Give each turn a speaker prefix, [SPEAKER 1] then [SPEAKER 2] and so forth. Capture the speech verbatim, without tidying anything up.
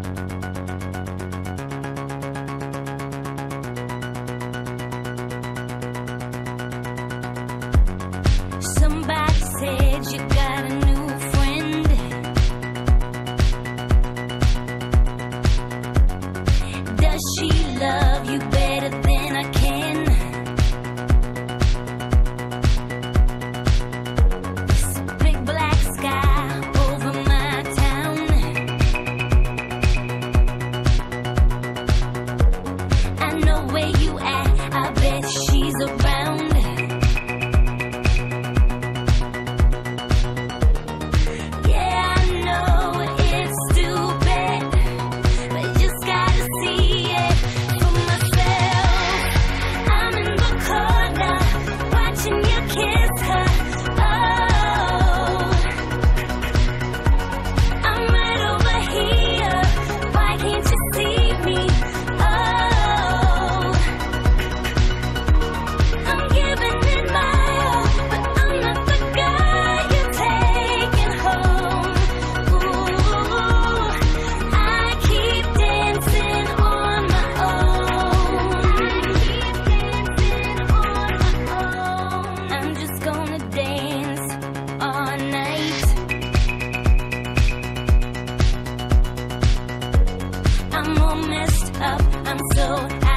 [SPEAKER 1] Somebody said you got a new friend. Does she love you better than I can? This big black sky over my town. I know where you at, I bet she's around. I'm all messed up, I'm so